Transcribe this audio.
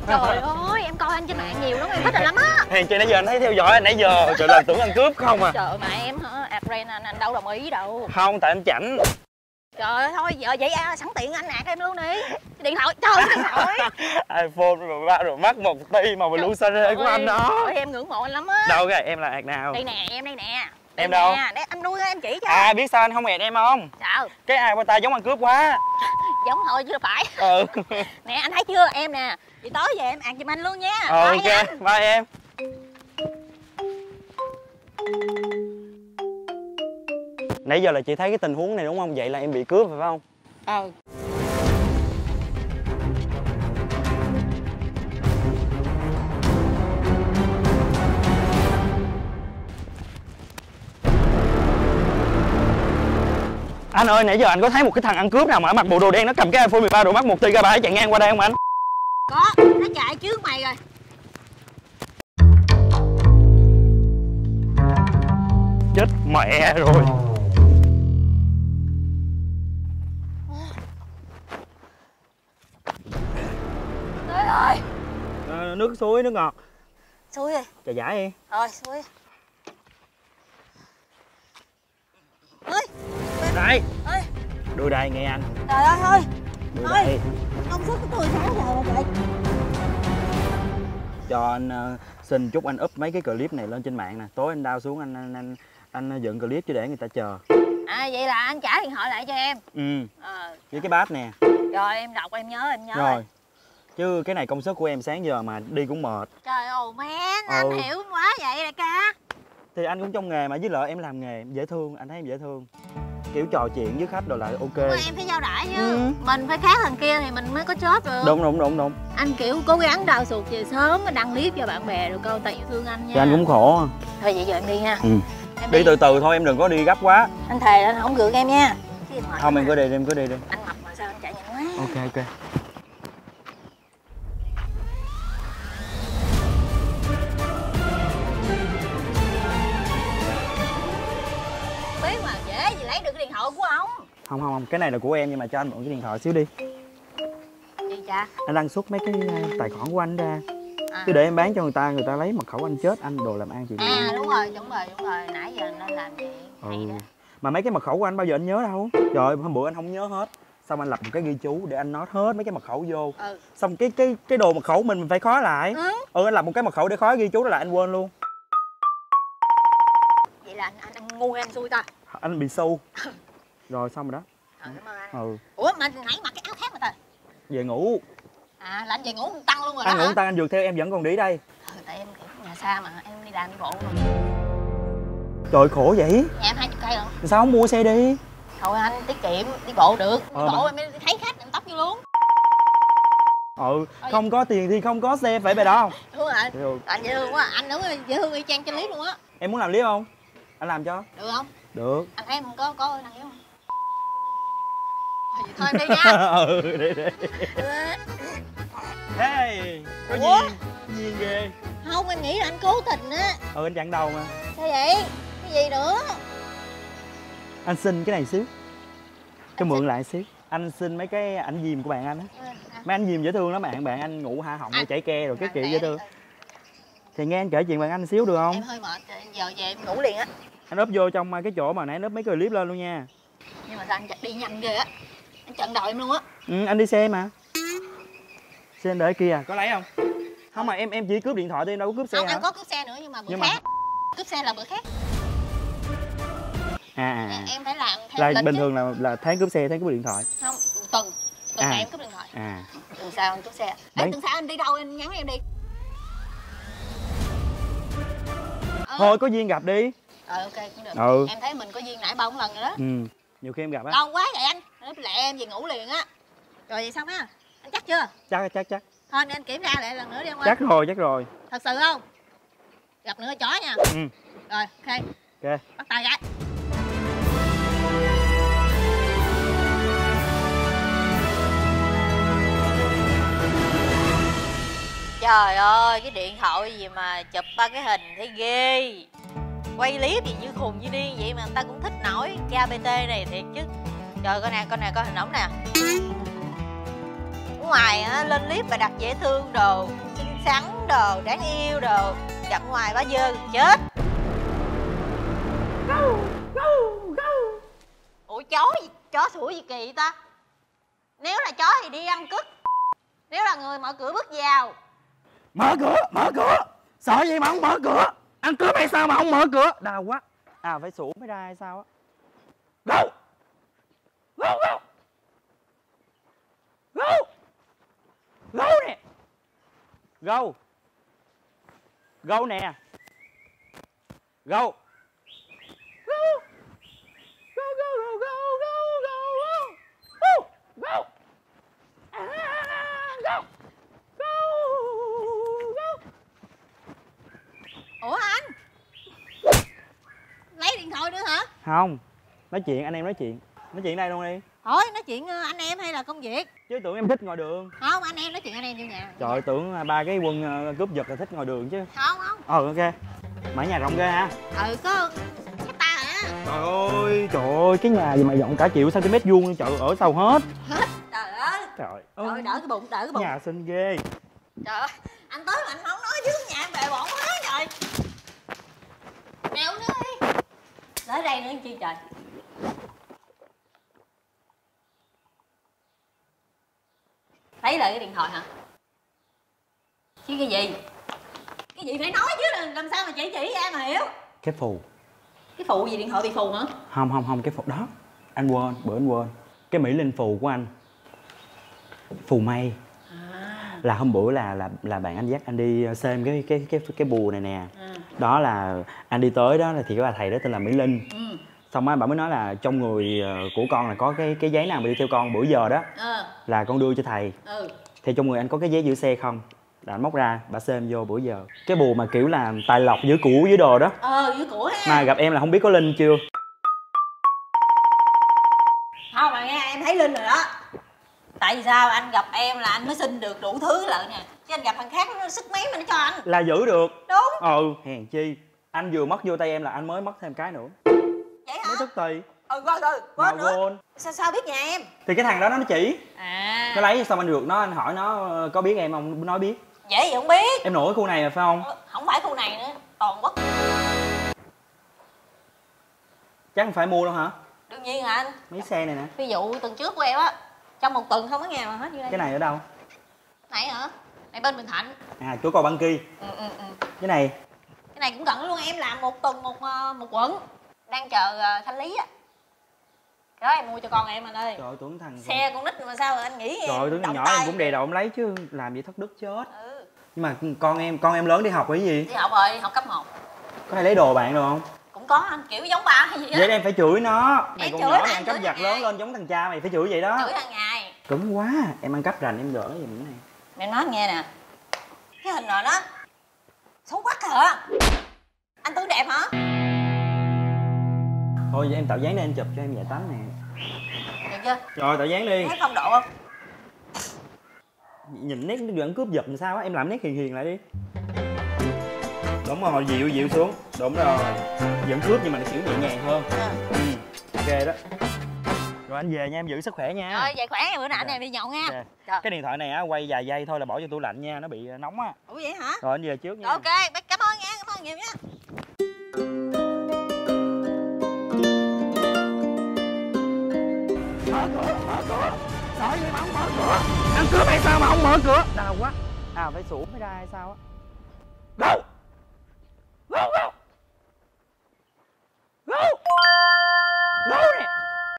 Trời ơi, em coi anh trên mạng nhiều lắm, em thích anh lắm á. Hèn chi nãy giờ anh thấy theo dõi anh nãy giờ. Trời ơi, tưởng ăn cướp không à. Trời ơi, mà em hả, adren anh đâu đồng ý đâu. Không, tại anh chảnh. Trời ơi, thôi giờ vậy sẵn tiện anh nạt em luôn đi. Điện thoại, trời ơi, điện thoại. iPhone rồi mắt 1 tỷ màu blue xanh của anh đó. Ôi, em ngưỡng mộ anh lắm á. Đâu cái em là ạt nào? Đây nè, em đây nè. Em đâu? Để anh nuôi em chỉ cho. À, biết sao anh không ẹt em không? Sao? Cái avatar giống ăn cướp quá. Giống thôi chứ đâu phải. Ừ. Nè, anh thấy chưa, em nè. Chị tối về em ạt giùm anh luôn nha. Ok, Bye bye em. Nãy giờ là chị thấy cái tình huống này đúng không? Vậy là em bị cướp phải không? Anh ơi, nãy giờ anh có thấy một cái thằng ăn cướp nào mà mặc bộ đồ đen, nó cầm cái iPhone 13 Pro Max 1 TB chạy ngang qua đây không anh? Có, nó chạy trước mày rồi. Chết mẹ rồi. Trời ơi. Nước suối, nước ngọt. Xui rồi. Trà giải đi. Rồi, xui. Ơi. Đây. Ơi. Đưa đây nghe anh. Trời ơi thôi. Đưa Thôi. đây. Công suất của tôi 6 giờ rồi trời. Cho anh xin chúc anh up mấy cái clip này lên trên mạng nè. Tối anh down xuống anh dựng clip chứ để người ta chờ. À vậy là anh trả điện thoại lại cho em. Ừ. Với cái bát nè. Rồi em đọc em nhớ Rồi. Chứ cái này công sức của em sáng giờ mà đi cũng mệt. Trời ơi man, anh hiểu quá vậy đại ca. Thì anh cũng trong nghề mà, với lại em làm nghề dễ thương, anh thấy em dễ thương. Kiểu trò chuyện với khách rồi lại ok. Nhưng mà em phải giao đãi chứ. Mình phải khác thằng kia thì mình mới có chớp được. Đúng. Anh kiểu cố gắng đào sụt về sớm đăng clip cho bạn bè được câu tại yêu thương anh nha. Thì anh cũng khổ. Thôi vậy giờ em đi nha. Em đi từ từ thôi, em đừng có đi gấp quá. Anh thề anh không gượng em nha. Không em cứ đi, em cứ đi đi. Anh mập mà sao anh chạy nhanh quá. Ok. Biết mà dễ gì lấy được cái điện thoại của ông. Không, cái này là của em nhưng mà cho anh mượn cái điện thoại xíu đi. Gì cha? Anh đăng xuất mấy cái tài khoản của anh ra. Chứ để em bán cho người ta lấy mật khẩu anh chết anh đồ làm ăn chị. Đúng rồi, nãy giờ anh nên làm gì? Mà mấy cái mật khẩu của anh bao giờ anh nhớ đâu. Trời, hôm bữa anh không nhớ hết. Xong anh lập một cái ghi chú để anh note hết mấy cái mật khẩu vô. Xong cái đồ mật khẩu mình phải khóa lại. Anh lập một cái mật khẩu để khóa ghi chú đó là anh quên luôn. Vậy là anh ngu hay anh xui ta? Anh bị xu. Rồi xong rồi đó. Cảm ơn anh. Ủa mà nãy mặc cái áo khác mà ta? Về ngủ. À là anh về ngủ tăng luôn rồi anh đó. ngủ tăng anh vượt theo em vẫn còn đi đây. Tại em kiểu nhà xa mà em đi làm đi bộ mà. Trời khổ vậy. Nhà em 20 cây rồi. Sao không mua xe đi? Thôi anh tiết kiệm đi bộ được. Đi bộ em mới thấy khách em tấp vô luôn. Không có tiền thì không có xe phải về đó không? Đúng rồi. Anh dễ thương quá, anh đúng dễ thương y chang trên clip luôn á. Em muốn làm clip không? Anh làm cho. Được không? Được. Anh thấy em có năng khiếu không? Thôi em đi nha. Đi. Hey, có duyên ghê. Không, em nghĩ là anh cố tình á. Anh chặn đầu mà. Sao vậy? Cái gì nữa? Anh xin cái này xíu. Cho mượn lại xíu. Anh xin mấy cái ảnh diêm của bạn anh á. Mấy ảnh diêm dễ thương lắm bạn anh ngủ hạ họng chảy ke rồi cái kiểu dễ thương. Thì nghe anh kể chuyện bạn anh xíu được không? Em hơi mệt, giờ về em ngủ liền á. Anh úp vô trong cái chỗ mà nãy anh úp mấy cái clip lên luôn nha. Nhưng mà sao anh đi nhanh ghê á. Anh chặn đầu em luôn á. Anh đi xe mà. Xe anh để kia có lấy không? Không mà em chỉ cướp điện thoại thôi, em đâu có cướp xe. Không, hả? em có cướp xe nữa nhưng mà bữa khác. Cướp xe là bữa khác. Em phải làm theo là bình thường là tháng cướp xe, tháng cướp điện thoại. Không, tuần này em cướp điện thoại. Tuần sau anh cướp xe. Tuần sau anh đi đâu anh nhắn em đi. Thôi có duyên gặp đi. Ok cũng được. Em thấy mình có duyên nãy 3-4 lần rồi đó. Nhiều khi em gặp á. Lâu quá vậy anh. Lẹ em về ngủ liền á. Rồi vậy xong á. Anh chắc chưa? Chắc. Thôi anh kiểm tra lại lần nữa đi ông ơi. Chắc rồi. Thật sự không? Gặp nữa chó nha. Rồi, ok. Bắt tay cái. Trời ơi, cái điện thoại gì mà chụp ba cái hình thấy ghê. Quay clip gì như khùng như điên vậy mà người ta cũng thích nổi cái APT này thiệt chứ. Trời coi nè, coi hình ổng nè. ngoài á lên clip bà đặt dễ thương đồ, xinh xắn đồ, đáng yêu đồ, gặp ngoài bà dơ gần chết. Ủa chó sủa gì kỳ ta? Nếu là chó thì đi ăn cướp, nếu là người mở cửa bước vào. Mở cửa, sợ gì mà không mở cửa? Ăn cướp hay sao mà không mở cửa? Đau quá. À phải sủa mới ra hay sao á. Gâu nè. Gâu nè. Gâu. Ủa anh lấy điện thoại nữa hả? Không, nói chuyện, anh em nói chuyện đây luôn đi. Thôi nói chuyện anh em hay là công việc? Chứ tưởng em thích ngồi đường. Không, anh em nói chuyện anh em vô nhà. Trời, tưởng ba cái quân cướp giật là thích ngồi đường chứ. Không. Ok. Mở nhà rộng ghê ha. Có cái ta hả? Trời ơi, cái nhà gì mà dọn cả triệu cm vuông, trời ở sao hết. Trời ơi. Trời Trời đỡ cái bụng. Nhà xinh ghê. Trời ơi, anh tới mà anh không nói chứ nhà em bề bộn quá trời. Đeo nữa đi. Tới đây nữa chi trời. Lấy lại cái điện thoại hả? Chứ cái gì? Cái gì phải nói chứ, làm sao mà chỉ ra mà hiểu. Cái phù. Cái phù gì, điện thoại bị phù hả? Không, cái phù đó. Anh quên, bữa anh quên. Cái Mỹ Linh phù của anh. Phù may. Là hôm bữa là bạn anh dắt anh đi xem cái bùa này nè. Đó là anh đi tới đó thì cái bà thầy đó tên là Mỹ Linh. Xong á bà mới nói là trong người của con là có cái giấy nào mà đi theo con bữa giờ đó. Là con đưa cho thầy. Thì trong người anh có cái giấy giữ xe không? Là anh móc ra, bà xem vô bữa giờ. Cái bùa mà kiểu là tài lộc giữ của dưới đồ đó. Giữ của ha. Mà gặp em là không biết có Linh chưa? Không mà nghe em thấy Linh rồi đó. Tại vì sao anh gặp em là anh mới xin được đủ thứ lận nè. Chứ anh gặp thằng khác nó sức mấy mà nó cho anh. Là giữ được. Đúng. Hèn chi. Anh vừa mất vô tay em là anh mới mất thêm cái nữa. Vậy hả? Mới tức tì. Rồi, quên nữa. Sao biết nhà em? Thì cái thằng đó nó chỉ. Nó lấy xong anh được nó, anh hỏi nó có biết em không, nói biết. Vậy gì không biết. Em nổi khu này mà phải không? Không phải khu này nữa, toàn quốc. Chắc không phải mua đâu hả? Đương nhiên hả anh. Mấy xe này nè. Ví dụ tuần trước của em á, trong một tuần không có ngày mà hết như đây. Cái này ở đâu? Này hả? Này bên Bình Thạnh. Chỗ cầu Băng Kỳ. Cái này cũng cận luôn, em làm một tuần một quận. Đang chờ thanh lý á. Cái đó em mua cho con em anh ơi. Trời tưởng thằng xe con nít mà sao anh nghĩ. Trời tưởng thằng nhỏ em cũng đè đầu em lấy chứ, làm gì thất đức chết. Nhưng mà con em lớn đi học hay gì? Đi học rồi, đi học cấp 1. Có hay lấy đồ bạn được không? Cũng có anh, kiểu giống ba hay gì á. Vậy em phải chửi nó. Mày Em còn chửi nhỏ mày ăn cắp vặt lớn lên giống thằng cha mày, phải chửi vậy đó. Chửi hàng ngày. Cứng quá, em ăn cắp rành em gỡ gì nữa này. Mẹ nói nghe nè. Cái hình rồi đó xấu quá hả? Anh tưởng đẹp hả? Thôi vậy em tạo dáng để anh chụp cho em vài tấm nè. Được chưa? Rồi tạo dáng đi. Thấy phong độ không? Nhìn nét nó vẫn cướp giật làm sao á, em làm nét hiền lại đi. Đúng rồi, dịu xuống. Đúng rồi. Vẫn cướp nhưng mà nó kiểu nhẹ nhàng hơn. Ok đó. Rồi anh về nha, em giữ sức khỏe nha. Rồi về khỏe, bữa nào anh em đi nhậu nha. Cái điện thoại này á quay vài giây thôi là bỏ vô tủ lạnh nha, nó bị nóng á. Ủa vậy hả? Rồi anh về trước nha. Ok, cảm ơn nha, cảm ơn nhiều nha. Mở cửa. Sợ gì mà không mở cửa? Ăn cướp hay sao mà không mở cửa? Đau quá. Phải sủa mới ra hay sao á. Đâu?